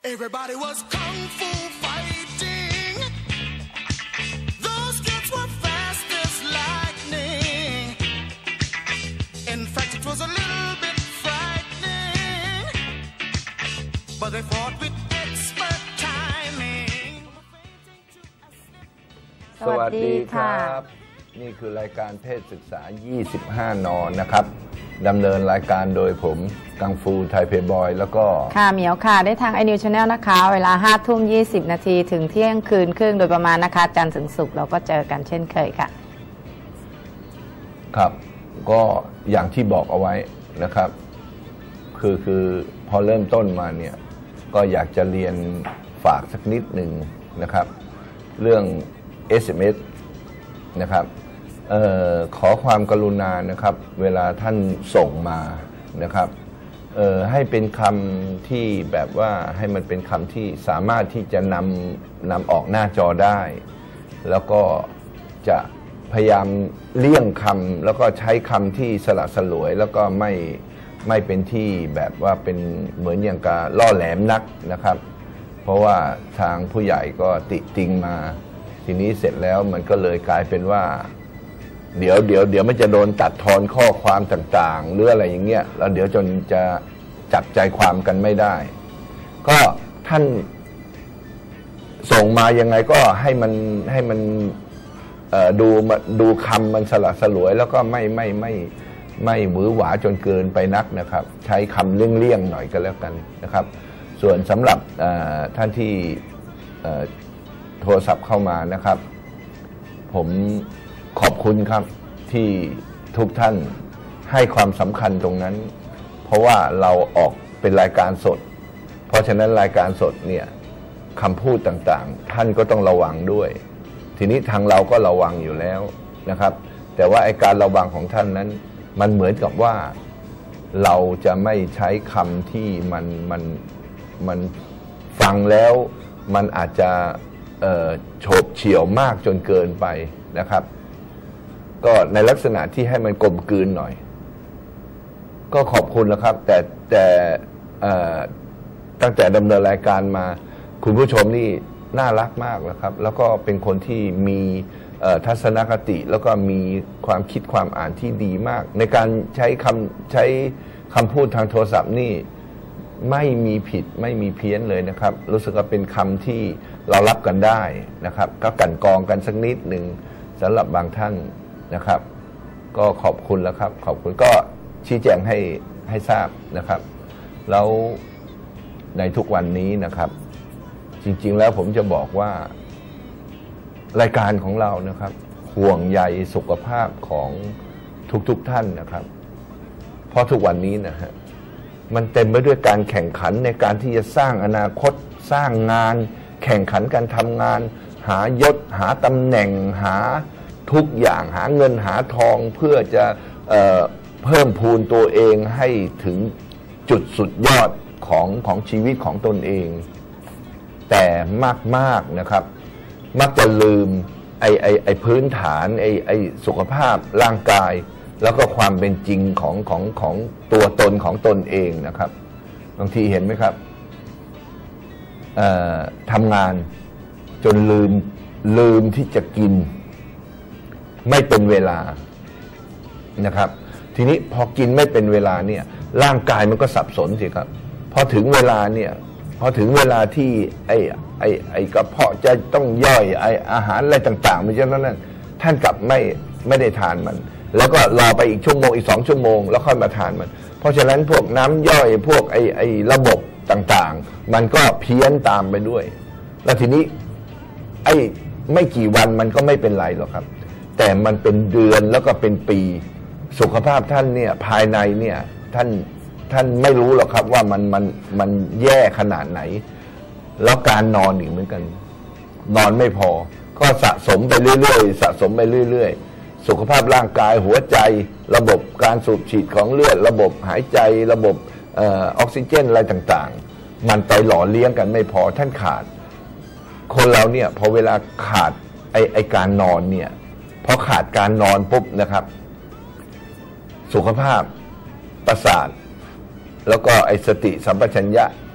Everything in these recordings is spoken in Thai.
Everybody was kung fu fighting. Those kids were fast as lightning. In fact, it was a little bit frightening, but they fought with expert timing. สวัสดีครับนี่คือรายการเพศศึกษา25 น.นะครับดำเนินรายการโดยผมกังฟูไทยเพย์บอยแล้วก็ค่ะเหมียวค่ะได้ทาง iNews Channel นะคะเวลา 5:20 นาทีถึงเที่ยงคืนครึ่งโดยประมาณนะคะจันทร์ถึงศุกร์เราก็เจอกันเช่นเคยค่ะครับก็อย่างที่บอกเอาไว้นะครับคือพอเริ่มต้นมาเนี่ยก็อยากจะเรียนฝากสักนิดหนึ่งนะครับเรื่อง SMS นะครับขอความกรุณานะครับเวลาท่านส่งมานะครับให้เป็นคำที่แบบว่าให้มันเป็นคำที่สามารถที่จะนำออกหน้าจอได้แล้วก็จะพยายามเลี่ยงคำแล้วก็ใช้คำที่สละสลวยแล้วก็ไม่เป็นที่แบบว่าเป็นเหมือนอย่างกาล่อแหลมนักนะครับเพราะว่าทางผู้ใหญ่ก็ติติงมาทีนี้เสร็จแล้วมันก็เลยกลายเป็นว่าเดี๋ยวมันจะโดนตัดทอนข้อความต่างๆหรืออะไรอย่างเงี้ยแล้วเดี๋ยวจนจะจับใจความกันไม่ได้ก็ท่านส่งมายังไงก็ให้มันดูคำมันสละสลวยแล้วก็ไม่หวือหวาจนเกินไปนักนะครับใช้คำเลี่ยงๆหน่อยก็แล้วกันนะครับส่วนสำหรับท่านที่โทรศัพท์เข้ามานะครับผมขอบคุณครับที่ทุกท่านให้ความสำคัญตรงนั้นเพราะว่าเราออกเป็นรายการสดเพราะฉะนั้นรายการสดเนี่ยคำพูดต่างๆท่านก็ต้องระวังด้วยทีนี้ทางเราก็ระวังอยู่แล้วนะครับแต่ว่าไอ้การระวังของท่านนั้นมันเหมือนกับว่าเราจะไม่ใช้คำที่มันฟังแล้วมันอาจจะโฉบเฉี่ยวมากจนเกินไปนะครับก็ในลักษณะที่ให้มันกลมกลืนหน่อยก็ขอบคุณแล้วครับแต่ตั้งแต่ดำเนินรายการมาคุณผู้ชมนี่น่ารักมากแล้วครับแล้วก็เป็นคนที่มีทัศนคติแล้วก็มีความคิดความอ่านที่ดีมากในการใช้คำพูดทางโทรศัพท์นี่ไม่มีผิดไม่มีเพี้ยนเลยนะครับรู้สึกว่าเป็นคำที่เรารับกันได้นะครับก็กั่นกรองกันสักนิดหนึ่งสำหรับบางท่านนะครับก็ขอบคุณแล้วครับขอบคุณก็ชี้แจงให้ทราบนะครับแล้วในทุกวันนี้นะครับจริงๆแล้วผมจะบอกว่ารายการของเรานะครับห่วงใยสุขภาพของทุกท่านนะครับเพราะทุกวันนี้นะฮะมันเต็มไปด้วยการแข่งขันในการที่จะสร้างอนาคตสร้างงานแข่งขันการทำงานหายศหาตำแหน่งหาทุกอย่างหาเงินหาทองเพื่อจะเพิ่มพูนตัวเองให้ถึงจุดสุดยอดของชีวิตของตนเองแต่มากนะครับมักจะลืมไอ้พื้นฐานไอ้สุขภาพร่างกายแล้วก็ความเป็นจริงของตัวตนของตนเองนะครับบางทีเห็นไหมครับทำงานจนลืมที่จะกินไม่เป็นเวลานะครับทีนี้พอกินไม่เป็นเวลาเนี่ยร่างกายมันก็สับสนสิครับพอถึงเวลาที่ไอ้กระเพาะจะต้องย่อยไอ้อาหารอะไรต่างๆมันฉะนั้นท่านกลับไม่ได้ทานมันแล้วก็รอไปอีกชั่วโมงอีก2 ชั่วโมงแล้วค่อยมาทานมันเพราะฉะนั้นพวกน้ำย่อยพวกไอ้ระบบต่างๆมันก็เพี้ยนตามไปด้วยแล้วทีนี้ไอ้ไม่กี่วันมันก็ไม่เป็นไรหรอกครับแต่มันเป็นเดือนแล้วก็เป็นปีสุขภาพท่านเนี่ยภายในเนี่ยท่านไม่รู้หรอกครับว่ามันแย่ขนาดไหนแล้วการนอนอีกเหมือนกันนอนไม่พอก็สะสมไปเรื่อยๆสุขภาพร่างกายหัวใจระบบการสูบฉีดของเลือดระบบหายใจระบบออกซิเจนอะไรต่างๆมันไปหล่อเลี้ยงกันไม่พอท่านขาดคนเราเนี่ยพอเวลาขาดไอการนอนเนี่ยพอขาดการนอนปุ๊บนะครับสุขภาพประสาทแล้วก็ไอสติสัมปชัญญะ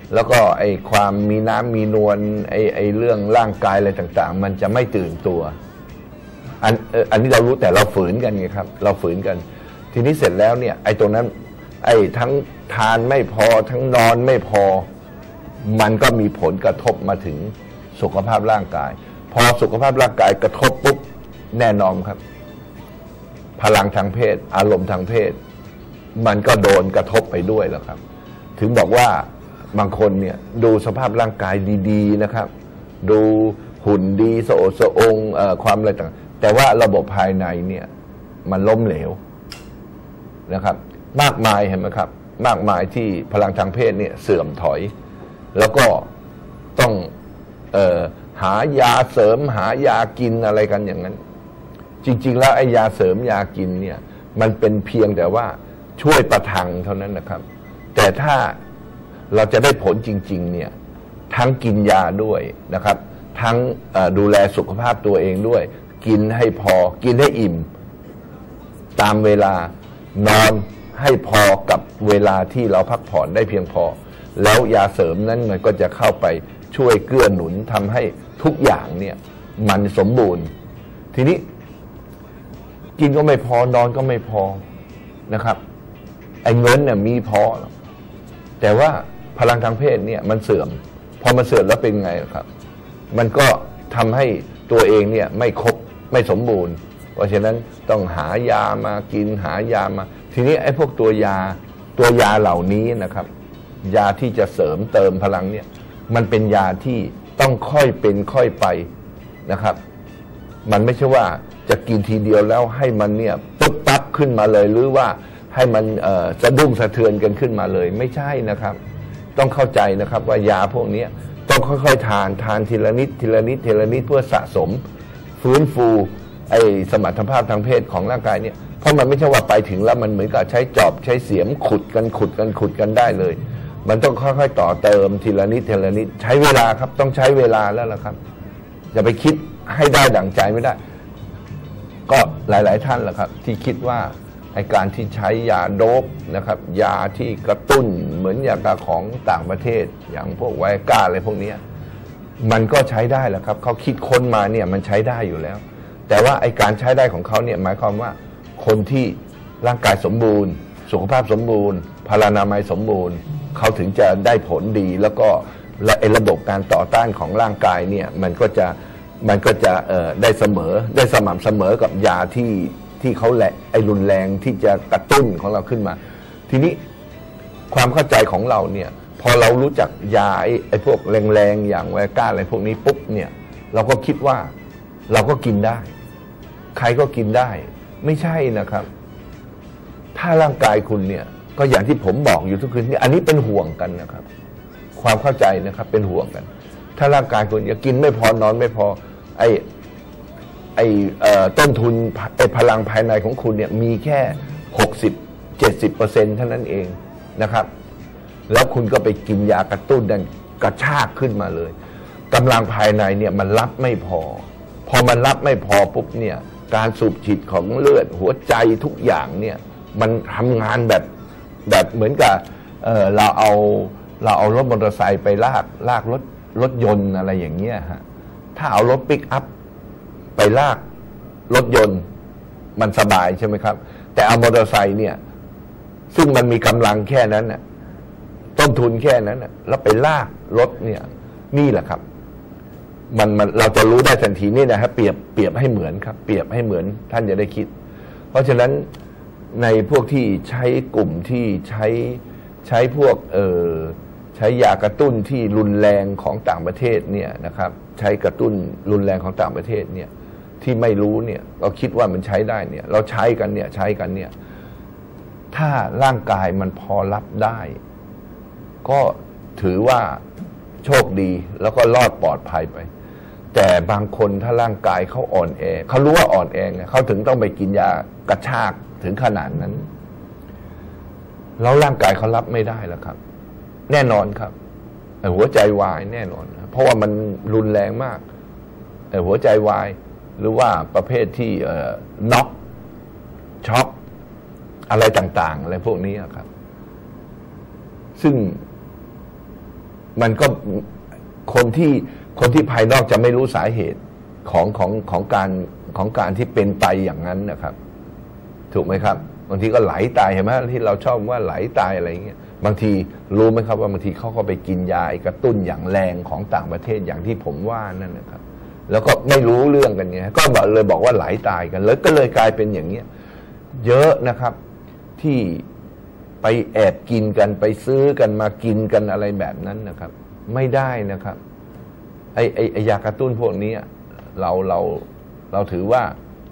แล้วก็ไอ้ความมีน้ำมีนวลไอ้เรื่องร่างกายอะไรต่างๆมันจะไม่ตื่นตัวอันนี้เรารู้แต่เราฝืนกันไงครับเราฝืนกันทีนี้เสร็จแล้วเนี่ยไอ้ตรงนั้นไอ้ทั้งทานไม่พอทั้งนอนไม่พอมันก็มีผลกระทบมาถึงสุขภาพร่างกายพอสุขภาพร่างกายกระทบปุ๊บแน่นอนครับพลังทางเพศอารมณ์ทางเพศมันก็โดนกระทบไปด้วยแล้วครับถึงบอกว่าบางคนเนี่ยดูสภาพร่างกายดีๆนะครับดูหุ่นดีสะโอดสะองความอะไรต่างแต่ว่าระบบภายในเนี่ยมันล้มเหลวนะครับมากมายเห็นไหมครับมากมายที่พลังทางเพศเนี่ยเสื่อมถอยแล้วก็ต้องหายาเสริมหายากินอะไรกันอย่างนั้นจริงๆแล้วไอ้ยาเสริมยากินเนี่ยมันเป็นเพียงแต่ว่าช่วยประทังเท่านั้นนะครับแต่ถ้าเราจะได้ผลจริงๆเนี่ยทั้งกินยาด้วยนะครับทั้งดูแลสุขภาพตัวเองด้วยกินให้พอกินให้อิ่มตามเวลานอนให้พอกับเวลาที่เราพักผ่อนได้เพียงพอแล้วยาเสริมนั้นมันก็จะเข้าไปช่วยเกื้อหนุนทำให้ทุกอย่างเนี่ยมันสมบูรณ์ทีนี้กินก็ไม่พอนอนก็ไม่พอนะครับไอ้เงินเนี่ยมีพอแต่ว่าพลังทางเพศเนี่ยมันเสื่อมพอมันเสื่อมแล้วเป็นไงครับมันก็ทำให้ตัวเองเนี่ยไม่ครบไม่สมบูรณ์เพราะฉะนั้นต้องหายามากินหายามาทีนี้ไอ้พวกตัวยาเหล่านี้นะครับยาที่จะเสริมเติมพลังเนี่ยมันเป็นยาที่ต้องค่อยเป็นค่อยไปนะครับมันไม่ใช่ว่าจะกินทีเดียวแล้วให้มันเนี่ยปุ๊บปั๊บขึ้นมาเลยหรือว่าให้มันสะดุ้งสะเทือนกันขึ้นมาเลยไม่ใช่นะครับต้องเข้าใจนะครับว่ายาพวกนี้ต้องค่อยๆทานทีละนิดทีละนิดทีละนิดเพื่อสะสมฟื้นฟูไอ้สมรรถภาพทางเพศของร่างกายเนี่ยเพราะมันไม่ใช่ว่าไปถึงแล้วมันเหมือนกับใช้จอบใช้เสียมขุดกันได้เลยมันต้องค่อยๆต่อเติมทีละนิดทีละนิดใช้เวลาครับต้องใช้เวลาแล้วล่ะครับอย่าไปคิดให้ได้ดั่งใจไม่ได้ก็หลายๆท่านแหละครับที่คิดว่าไอ้การที่ใช้ยาโดปนะครับยาที่กระตุ้นเหมือนยาของต่างประเทศอย่างพวกไวอาก้าอะไรพวกนี้มันก็ใช้ได้แหละครับเขาคิดค้นมาเนี่ยมันใช้ได้อยู่แล้วแต่ว่าไอ้การใช้ได้ของเขาเนี่ยหมายความว่าคนที่ร่างกายสมบูรณ์สุขภาพสมบูรณ์พลานามัยสมบูรณ์เขาถึงจะได้ผลดีแล้วก็ไอ้ระบบการต่อต้านของร่างกายเนี่ยมันก็จะได้สม่ำเสมอกับยาที่เขาแหละไอ้รุนแรงที่จะกระตุ้นของเราขึ้นมาทีนี้ความเข้าใจของเราเนี่ยพอเรารู้จักยาไอ้พวกแรงๆอย่างไวอาก้าอะไรพวกนี้ปุ๊บเนี่ยเราก็คิดว่าเราก็กินได้ใครก็กินได้ไม่ใช่นะครับถ้าร่างกายคุณเนี่ยก็อย่างที่ผมบอกอยู่ทุกคืนนี้อันนี้เป็นห่วงกันนะครับความเข้าใจนะครับเป็นห่วงกันถ้าร่างกายคุณจะกินไม่พอนอนไม่พอต้นทุนไอ้พลังภายในของคุณเนี่ยมีแค่60-70%เท่านั้นเองนะครับแล้วคุณก็ไปกินยากระตุ้นดันกระชากขึ้นมาเลยกำลังภายในเนี่ยมันรับไม่พอมันรับไม่พอปุ๊บเนี่ยการสูบฉีดของเลือดหัวใจทุกอย่างเนี่ยมันทำงานแบบเหมือนกับเราเอารถมอเตอร์ไซค์ไปลากรถยนต์อะไรอย่างเงี้ยฮะถ้าเอารถปิกอัพไปลากรถยนต์มันสบายใช่ไหมครับแต่เอามอเตอร์ไซค์เนี่ยซึ่งมันมีกำลังแค่นั้นน่ะต้นทุนแค่นั้นน่ะแล้วไปลากรถเนี่ยนี่แหละครับมันเราจะรู้ได้ทันทีนี่นะครับเปรียบให้เหมือนครับเปรียบให้เหมือนท่านจะได้คิดเพราะฉะนั้นในพวกที่ใช้กลุ่มที่ใช้พวกใช้ยากระตุ้นที่รุนแรงของต่างประเทศเนี่ยนะครับใช้กระตุ้นรุนแรงของต่างประเทศเนี่ยที่ไม่รู้เนี่ยเราคิดว่ามันใช้ได้เนี่ยเราใช้กันเนี่ยถ้าร่างกายมันพอรับได้ก็ถือว่าโชคดีแล้วก็รอดปลอดภัยไปแต่บางคนถ้าร่างกายเขาอ่อนแอเขารู้ว่าอ่อนแอเขาถึงต้องไปกินยากระชากถึงขนาดนั้นแล้วร่างกายเขารับไม่ได้แล้วครับแน่นอนครับหัวใจวายแน่นอนเพราะว่ามันรุนแรงมากหัวใจวายหรือว่าประเภทที่น็อกช็อกอะไรต่างๆอะไรพวกนี้ครับซึ่งมันก็คนที่ภายนอกจะไม่รู้สาเหตุของการที่เป็นไปอย่างนั้นนะครับถูกไหมครับบางทีก็ไหลตายเห็นไหมที่เราชอบว่าไหลตายอะไรเงี้ยบางทีรู้ไหมครับว่าบางทีเขาก็ไปกินยากระตุ้นอย่างแรงของต่างประเทศอย่างที่ผมว่านั่นนะครับแล้วก็ไม่รู้เรื่องกันไงก็เลยบอกว่าไหลตายกันแล้วก็เลยกลายเป็นอย่างเนี้ยเยอะนะครับที่ไปแอบกินกันไปซื้อกันมากินกันอะไรแบบนั้นนะครับไม่ได้นะครับไอยากระตุ้นพวกนี้เราถือว่า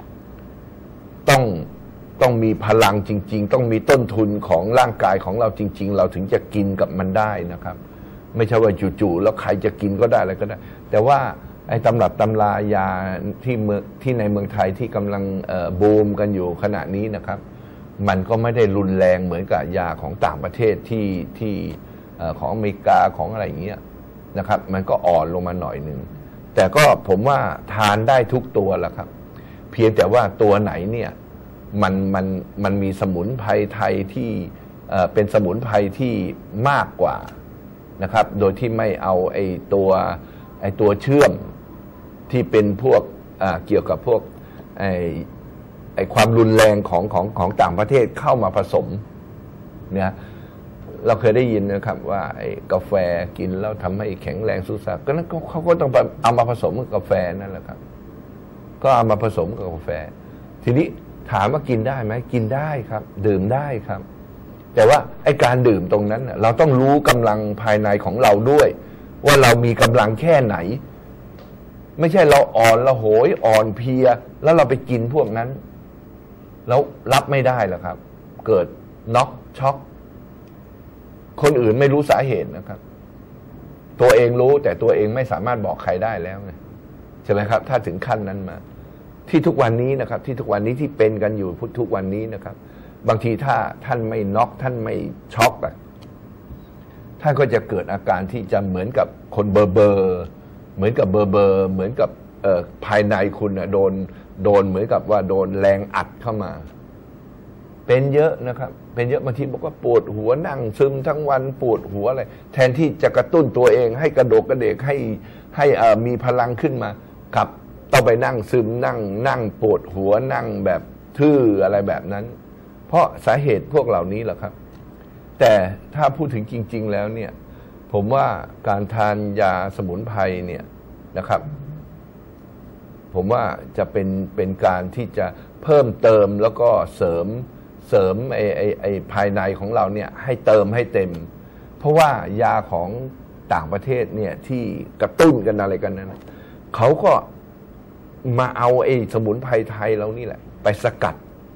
ต้องมีพลังจริงๆต้องมีต้นทุนของร่างกายของเราจริงๆเราถึงจะกินกับมันได้นะครับไม่ใช่ว่าจู่ๆแล้วใครจะกินก็ได้อะไรก็ได้แต่ว่าไอ้ตำรับตำรายาที่ในเมืองไทยที่กำลังบูมกันอยู่ขณะนี้นะครับมันก็ไม่ได้รุนแรงเหมือนกับยาของต่างประเทศที่ของอเมริกาของอะไรอย่างเงี้ยนะครับมันก็อ่อนลงมาหน่อยหนึ่งแต่ก็ผมว่าทานได้ทุกตัวแหละครับเพียงแต่ว่าตัวไหนเนี่ยมันมีสมุนไพรไทยที่เป็นสมุนไพรที่มากกว่านะครับโดยที่ไม่เอาไอ้ตัวเชื่อมที่เป็นพวกเกี่ยวกับพวกไอ้ความรุนแรงของต่างประเทศเข้ามาผสมเนี่ยเราเคยได้ยินนะครับว่าไอ้กาแฟกินแล้วทำให้แข็งแรงสุดสัปก็นั้นเขาก็ต้องเอามาผสมกับกาแฟนั่นแหละครับก็เอามาผสมกับกาแฟทีนี้ถามว่ากินได้ไหมกินได้ครับดื่มได้ครับแต่ว่าไอ้การดื่มตรงนั้นเราต้องรู้กำลังภายในของเราด้วยว่าเรามีกำลังแค่ไหนไม่ใช่เราอ่อนละโหยอ่อนเพลียแล้วเราไปกินพวกนั้นแล้วรับไม่ได้หรอกครับเกิดน็อกช็อกคนอื่นไม่รู้สาเหตุนะครับตัวเองรู้แต่ตัวเองไม่สามารถบอกใครได้แล้วไงใช่ไหมครับถ้าถึงขั้นนั้นมาที่ทุกวันนี้นะครับที่ทุกวันนี้ที่เป็นกันอยู่ทุกวันนี้นะครับบางทีถ้าท่านไม่น็อกท่านไม่ช็อกท่านก็จะเกิดอาการที่จะเหมือนกับคนเบอร์เหมือนกับเบอร์เหมือนกับภายในคุณโดนเหมือนกับว่าโดนแรงอัดเข้ามาเป็นเยอะนะครับเป็นเยอะบางทีบอกว่าปวดหัวนั่งซึมทั้งวันปวดหัวอะไรแทนที่จะกระตุ้นตัวเองให้กระโดดกระเดกให้มีพลังขึ้นมากับต้องไปนั่งซึมนั่งปวดหัวนั่งแบบทื่ออะไรแบบนั้นเพราะสาเหตุพวกเหล่านี้แหละครับแต่ถ้าพูดถึงจริงๆแล้วเนี่ยผมว่าการทานยาสมุนไพรเนี่ยนะครับผมว่าจะเป็นการที่จะเพิ่มเติมแล้วก็เสริมไอ้ภายในของเราเนี่ยให้เติมให้เต็มเพราะว่ายาของต่างประเทศเนี่ยที่กระตุ้นกันอะไรกันนั้นเขาก็มาเอาไอ้สมุนไพรไทยเรานี่แหละไปสกัด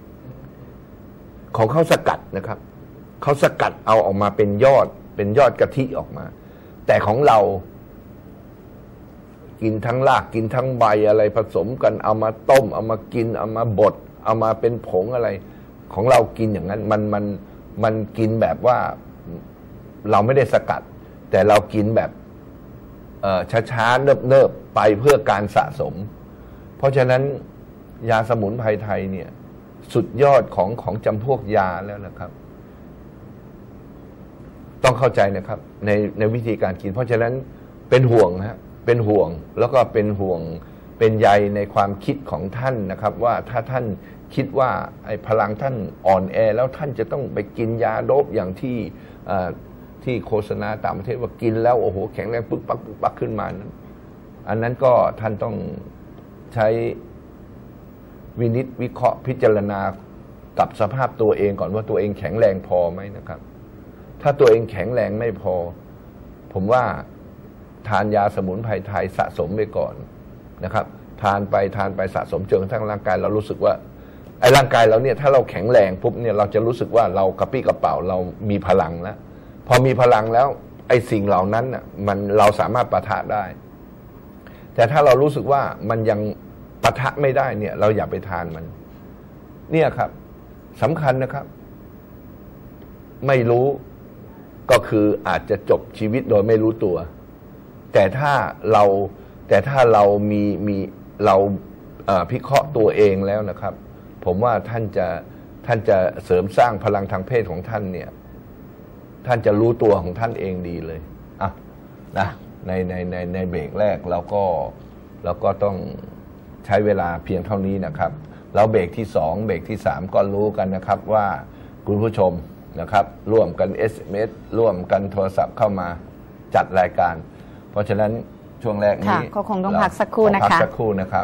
ของเขาสกัดนะครับเขาสกัดเอาออกมาเป็นยอดกะทิออกมาแต่ของเรากินทั้งรากกินทั้งใบอะไรผสมกันเอามาต้มเอามากินเอามาบดเอามาเป็นผงอะไรของเรากินอย่างนั้นมันกินแบบว่าเราไม่ได้สกัดแต่เรากินแบบช้าๆเนิบๆไปเพื่อการสะสมเพราะฉะนั้นยาสมุนไพรไทยเนี่ยสุดยอดของจำพวกยาแล้วนะครับต้องเข้าใจนะครับในวิธีการกินเพราะฉะนั้นเป็นห่วงฮะเป็นห่วงแล้วก็เป็นห่วงเป็นใยในความคิดของท่านนะครับว่าถ้าท่านคิดว่าไอ้พลังท่านอ่อนแอแล้วท่านจะต้องไปกินยาโดปอย่างที่โฆษณาต่างประเทศว่ากินแล้วโอ้โหแข็งแรงปึ๊กปักขึ้นมานั้นอันนั้นก็ท่านต้องใช้วินิจวิเคราะห์พิจารณากับสภาพตัวเองก่อนว่าตัวเองแข็งแรงพอไหมนะครับถ้าตัวเองแข็งแรงไม่พอผมว่าทานยาสมุนไพรไทยสะสมไปก่อนนะครับทานไปสะสมจนกระทั่งร่างกายเรารู้สึกว่าไอ้ร่างกายเราเนี่ยถ้าเราแข็งแรงปุ๊บเนี่ยเราจะรู้สึกว่าเรากระปี้กระเป๋าเรามีพลังแล้วพอมีพลังแล้วไอ้สิ่งเหล่านั้นน่ะเราสามารถปะทะได้แต่ถ้าเรารู้สึกว่ามันยังปะทะไม่ได้เนี่ยเราอย่าไปทานมันเนี่ยครับสำคัญนะครับไม่รู้ก็คืออาจจะจบชีวิตโดยไม่รู้ตัวแต่ถ้าเรามีเราพิเคราะห์ตัวเองแล้วนะครับผมว่าท่านจะเสริมสร้างพลังทางเพศของท่านเนี่ยท่านจะรู้ตัวของท่านเองดีเลยอ่ะนะในเบรกแรกเราก็ต้องใช้เวลาเพียงเท่านี้นะครับแล้วเบรกที่2เบรกที่3ก็รู้กันนะครับว่าคุณผู้ชมนะครับร่วมกัน SMS ร่วมกันโทรศัพท์เข้ามาจัดรายการเพราะฉะนั้นช่วงแรกนี้ก็คงต้องพักสักครู่นะคะพักสักครู่นะครับ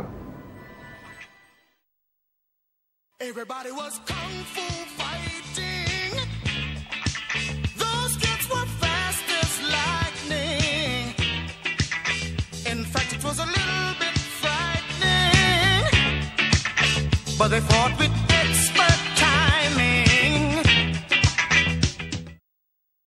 Everybody was kung fu fighting. Those kids were fast as lightning. In fact, it was a little bit frightening. But they fought with